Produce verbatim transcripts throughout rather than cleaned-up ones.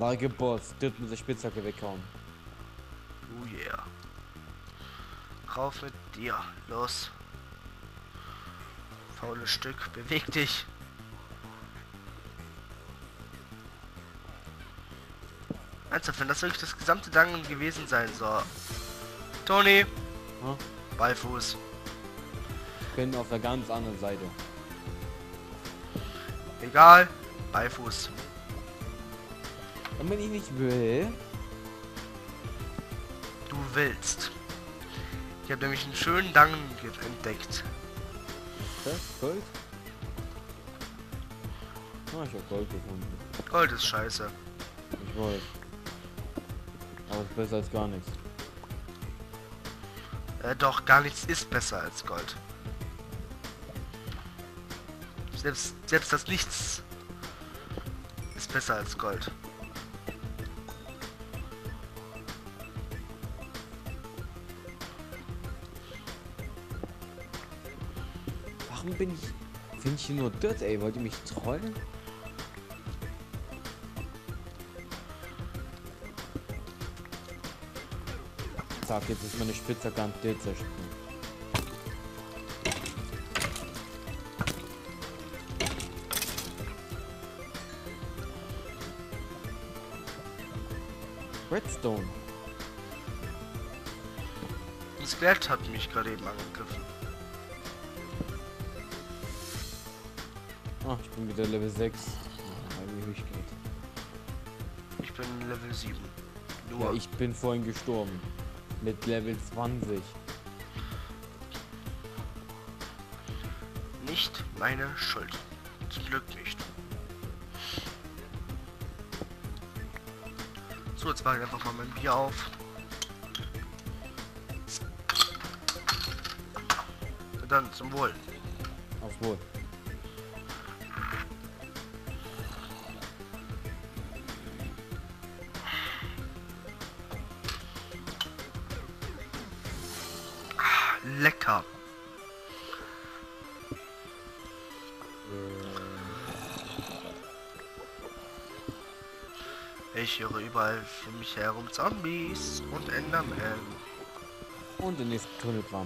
Like a Boss, dort mit der Spitzhacke weghauen. Oh yeah. Rauf mit dir. Los. Faules Stück. Beweg dich. Ernsthaft, wenn das wirklich das gesamte Dungeon gewesen sein soll. Toni. Hm? Beifuß. Ich bin auf der ganz anderen Seite. Egal. Beifuß. Und wenn ich nicht will... Du willst. Ich habe nämlich einen schönen Dungeon entdeckt. Das Gold? Ah, ich hab Gold gefunden. Gold ist scheiße. Ich weiß. Aber ist besser als gar nichts. Äh, doch, gar nichts ist besser als Gold. Selbst, selbst das Nichts ist besser als Gold. Warum bin ich... Finde ich hier nur Dirt, ey? Wollt ihr mich trollen? Zack, jetzt ist meine Spitzhacke an Dirt zersprungen. Redstone. Ein Skelett hat mich gerade eben angegriffen. Ah, ich bin wieder Level sechs. Ah, irgendwie geht. Ich bin Level sieben. Nur. Ja, ich bin vorhin gestorben. Mit Level zwanzig. Nicht meine Schuld. Zum Glück nicht. So, jetzt mache ich einfach mal mein Bier auf. Und dann zum Wohl. Aufs Wohl. Lecker. Ich höre überall für mich herum Zombies und Enderman. Und den nächsten Tunnelkram.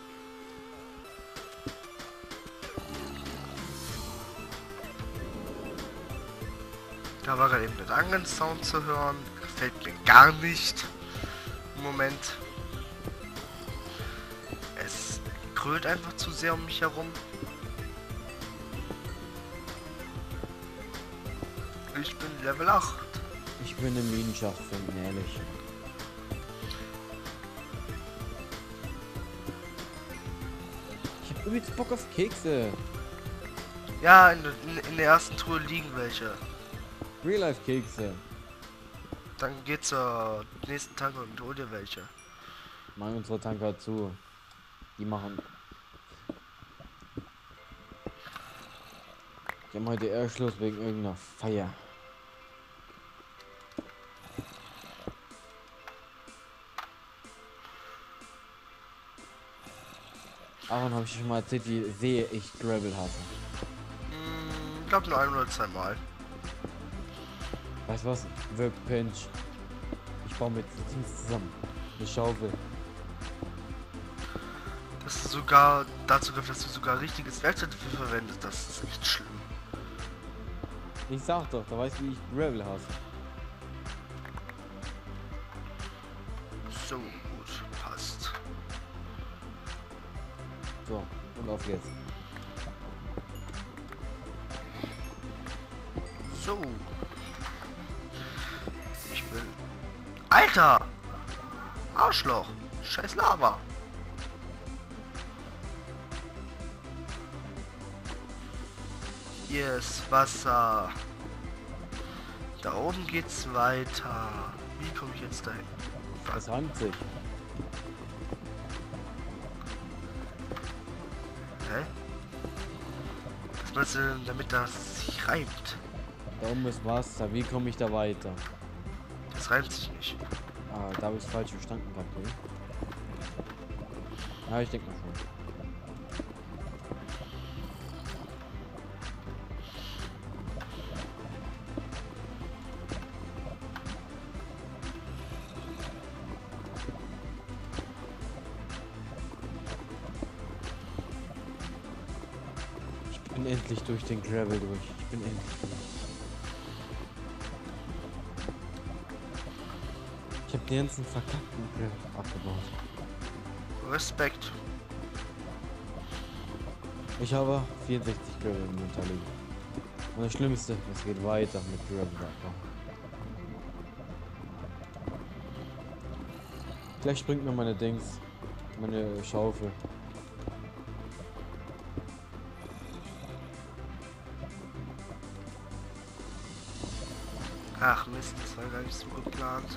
Da war gerade eben der Dungeon-Sound zu hören. Gefällt mir gar nicht. Im Moment. Es krölt einfach zu sehr um mich herum. Ich bin Level acht. Ich will eine Minenschacht finden, ehrlich. Ich hab übelst Bock auf Kekse. Ja, in, in, in der ersten Truhe liegen welche. Real-Life-Kekse. Dann geht zur nächsten Tanke und hol dir welche. Machen unsere Tanker zu. Die machen... Die haben heute eher Schluss wegen irgendeiner Feier. Aaron, habe ich schon mal erzählt, wie sehr ich Gravel hasse. Hm, ich glaube nur ein oder zwei Mal. Weißt du was? Workbench. Ich baue mit Dings zusammen. Eine Schaufel. Dass du sogar dazu gibt, dass du sogar richtiges Werkzeug dafür verwendest, das ist nicht schlimm. Ich sag doch, da weißt du, wie ich Gravel hasse. So gut, passt. So, und auf geht's. So. Ich bin... Alter! Arschloch! Scheiß Lava! Hier ist Wasser. Da oben geht's weiter. Wie komme ich jetzt dahin? Das reimt sich. Hä? Was meinst du denn, damit das sich reimt? Da oben ist Wasser. Wie komme ich da weiter? Das reimt sich nicht. Ah, da habe ich falsch verstanden gehabt, okay? Ja, ich denke mal schon. bin endlich durch den Gravel durch. Ich bin endlich durch. Ich habe den ganzen verkackten Gravel abgebaut. Respekt. Ich habe vierundsechzig Gravel im Inventar liegen. Und das Schlimmste, es geht weiter mit Gravel abbau. Gleich springt mir meine Dings, meine Schaufel. Ach Mist, das war gar nicht so geplant.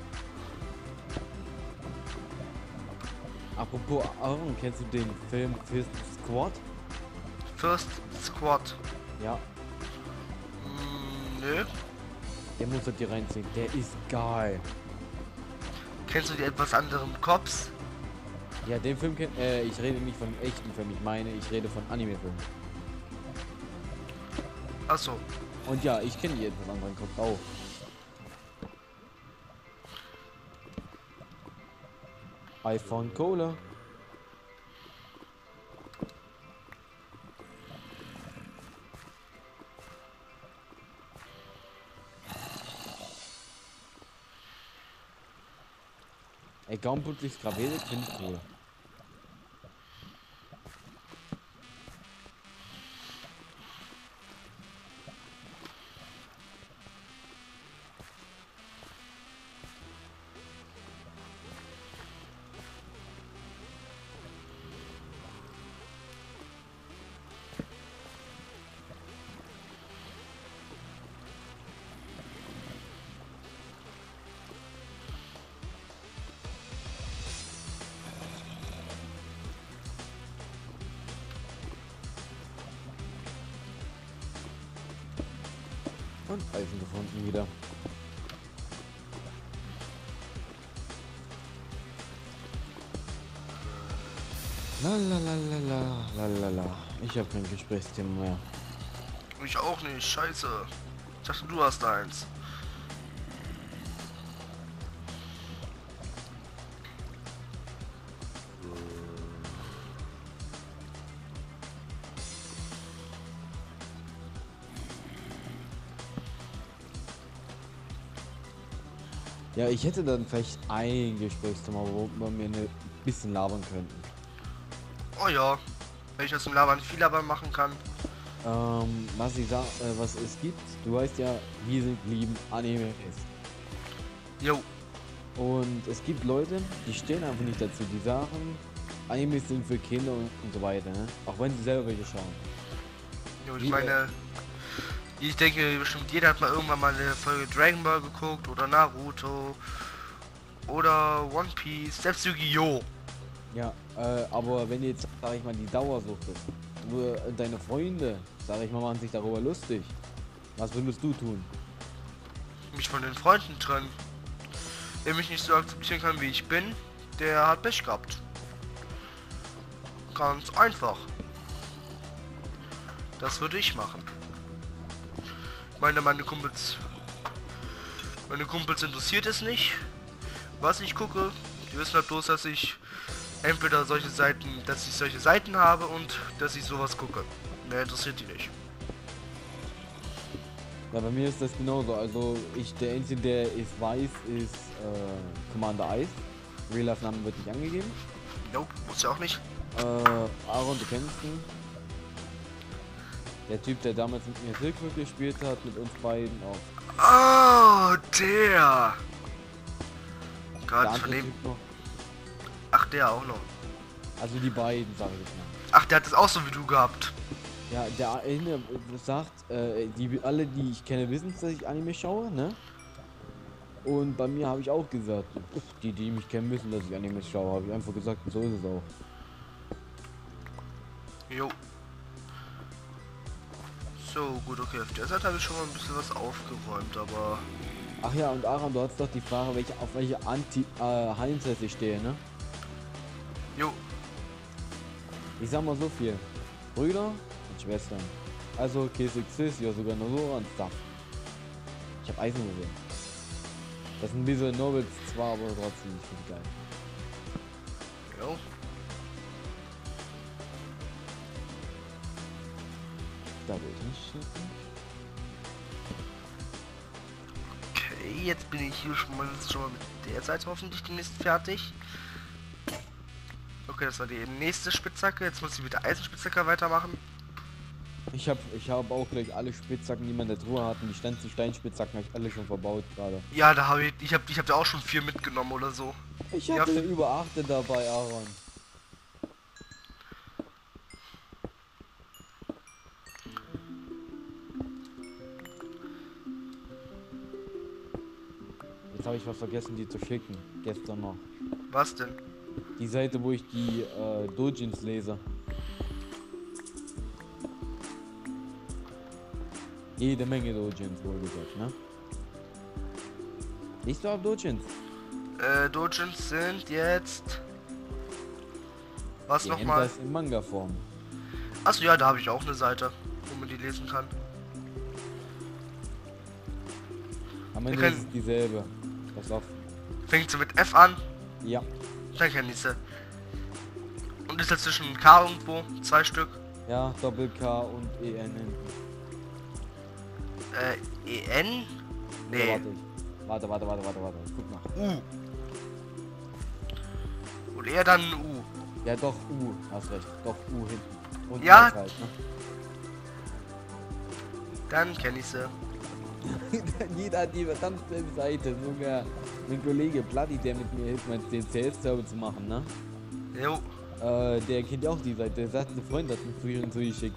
Apropos Aaron, kennst du den Film First Squad? First Squad. Ja, Mm, nö. der muss dir reinziehen. Der ist geil. Kennst du die etwas anderen Cops? Ja, den Film kennt. Äh, ich rede nicht von echten Filmen, ich meine, ich rede von Anime-Filmen. Achso. Und ja, ich kenne die etwas anderen Kopf auch. iPhone Cola. Ey, Gaumenputzlichs Gravele finde ich cool. Und Eisen gefunden wieder. Lalalala, lalala. Ich habe kein Gesprächsthema mehr. Ich auch nicht, scheiße. Ich dachte, du hast eins. Ja, ich hätte dann vielleicht ein Gesprächsthema, wo wir mir ein bisschen labern könnten. Oh ja. Wenn ich das im Labern viel Labern machen kann. Ähm, was ich sag, äh, was es gibt, du weißt ja, wir sind lieben Anime ist. Jo. Und es gibt Leute, die stehen einfach nicht dazu, die sagen, Anime sind für Kinder und, und so weiter, ne? Auch wenn sie selber welche schauen. Jo, ich Wie, meine, ich denke bestimmt jeder hat mal irgendwann mal eine Folge Dragon Ball geguckt oder Naruto oder One Piece, selbst Yu-Gi-Oh! Ja, äh, aber wenn jetzt, sag ich mal, die Dauersucht ist, nur deine Freunde, sag ich mal, machen sich darüber lustig. Was würdest du tun? Mich von den Freunden trennen. Wer mich nicht so akzeptieren kann, wie ich bin, der hat Pech gehabt. Ganz einfach. Das würde ich machen. Ich meine, meine Kumpels... Meine Kumpels interessiert es nicht, was ich gucke. Die wissen halt bloß, dass ich entweder solche Seiten, dass ich solche Seiten habe und dass ich sowas gucke. Mehr interessiert die nicht. Ja, bei mir ist das genauso. Also ich, der Einzige, der es weiß, ist äh, Commander Ice. Real Life Name wird nicht angegeben. Nope, muss ja auch nicht. Äh, Aaron, du kennst ihn. Der Typ, der damals mit mir Silkwood gespielt hat, mit uns beiden auf. Oh, der! Der Gerade andere von dem. Typ noch. Ach, der auch noch. Also die beiden, sag ich jetzt mal. Ach, der hat es auch so wie du gehabt. Ja, der eine sagt, äh, die alle, die ich kenne, wissen, dass ich Anime schaue, ne? Und bei mir habe ich auch gesagt, die, die mich kennen, wissen, dass ich Anime schaue. Habe ich einfach gesagt, so ist es auch. Jo. So, gut, okay. Auf der Seite habe ich schon mal ein bisschen was aufgeräumt, aber... Ach ja, und Aaron, du hast doch die Frage, welche, auf welche Anti äh, Heinzes ich stehe, ne? Jo. Ich sag mal so viel. Brüder und Schwestern. Also K sechs Sis, ja sogar Nosora und Stuff. Ich hab Eisenhose. Das sind diese Nobles zwar, aber trotzdem nicht viel geil. Jo. Da will ich nicht schießen. Okay, jetzt bin ich hier schon mal, schon mal mit der Seite hoffentlich demnächst fertig. Okay, das war die nächste Spitzhacke. Jetzt muss ich mit der Eisenspitzhacke weitermachen. Ich habe ich hab auch gleich alle Spitzhacken, die man in der Truhe hat. Und die ganzen Steinspitzhacken habe ich alle schon verbaut gerade. Ja, da habe ich, ich habe ich hab da auch schon vier mitgenommen oder so. Ich Ja, hatte über achte dabei, Aaron. Jetzt habe ich was vergessen, die zu schicken. Gestern noch. Was denn? Die Seite, wo ich die äh, Dojins lese. Jede Menge Dojins, wohl gesagt, ne? Liest du auf Dojins? Äh, Dojins sind jetzt... Was Die nochmal? Das in Manga-Form. Achso, ja, da habe ich auch eine Seite, wo man die lesen kann. Am Wir Ende können- ist es dieselbe. Pass auf. Fängt sie mit F an, Ja. dann kenne ich sie. Und ist dazwischen K irgendwo, zwei Stück. Ja, Doppel-K und E N hinten. Äh, E N? Oder Nee, Warte, warte, warte, warte, warte, warte. Guck nach. U. Und eher dann U. Ja, doch, U. Hast recht. Doch, U hinten. Und Ja. S halt, ne? Dann kenne ich sie. Jeder hat die verdammte Seite. Sogar mein Kollege Bloody, der mit mir hilft, meinen C S-Server zu machen, ne? Jo. Äh, der kennt ja auch die Seite. Der sagt, ein Freund hat mich früher zugeschickt.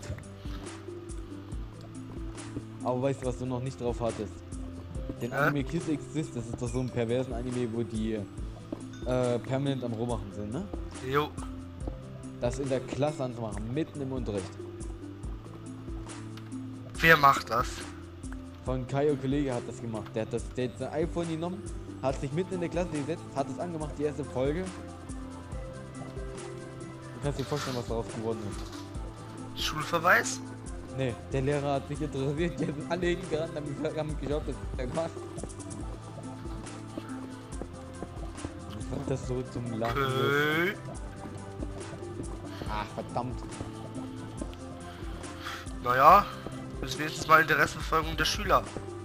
Aber weißt du, was du noch nicht drauf hattest? Den Hä? Anime Kiss Exist, das ist doch so ein perversen Anime, wo die äh, permanent am Rummachen sind, ne? Jo. Das in der Klasse anzumachen, mitten im Unterricht. Wer macht das? Von Kaio Kollege hat das gemacht. Der hat das der hat sein iPhone genommen, hat sich mitten in der Klasse gesetzt, hat es angemacht, die erste Folge. Du kannst dir vorstellen, was daraus geworden ist. Schulverweis? Nee, der Lehrer hat sich interessiert, die sind alle hingerannt, haben, gesagt- haben geschaut, was er macht. Ich fand das so zum Lachen. Okay. Ach, verdammt. Naja, ist wenigstens mal Interessenverfolgung der Schüler.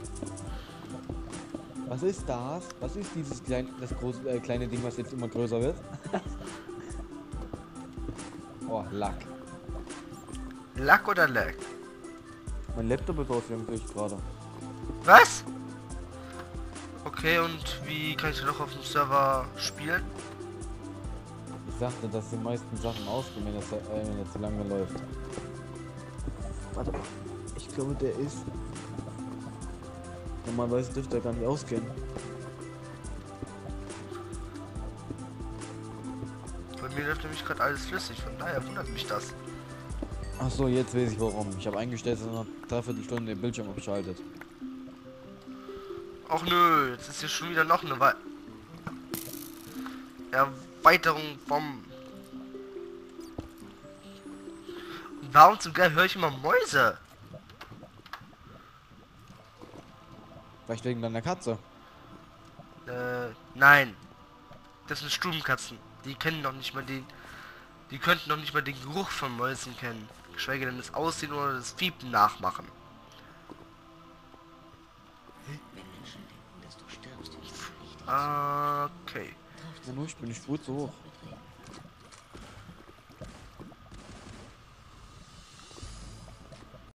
Was ist das? Was ist dieses kleine, das große, äh, kleine Ding, was jetzt immer größer wird? Oh, Lack. Lack oder Lack? Mein Laptop ist ausgegangen, sehe ich gerade. Was? Okay, und wie kann ich denn noch auf dem Server spielen? Ich sagte, dass die meisten Sachen ausgehen, wenn das, äh, wenn das zu lange läuft. Warte mal. Ich glaube, der ist... Normalerweise dürfte er gar nicht ausgehen. Bei mir läuft nämlich gerade alles flüssig, von daher wundert mich das. Ach so, jetzt weiß ich warum. Ich habe eingestellt, dass er nach dreiviertel Stunde den Bildschirm abschaltet. Ach nö, jetzt ist hier schon wieder noch eine Wei Erweiterung vom... Warum zum Geil höre ich immer Mäuse? Vielleicht wegen deiner Katze. Äh, nein. Das sind Stubenkatzen. Die kennen noch nicht mal den... Die könnten noch nicht mal den Geruch von Mäusen kennen. Geschweige denn das Aussehen oder das Fiepen nachmachen. Wenn Menschen denken, dass du stirbst, ist es nicht. Okay. Ja, nur ich bin die Spur zu hoch.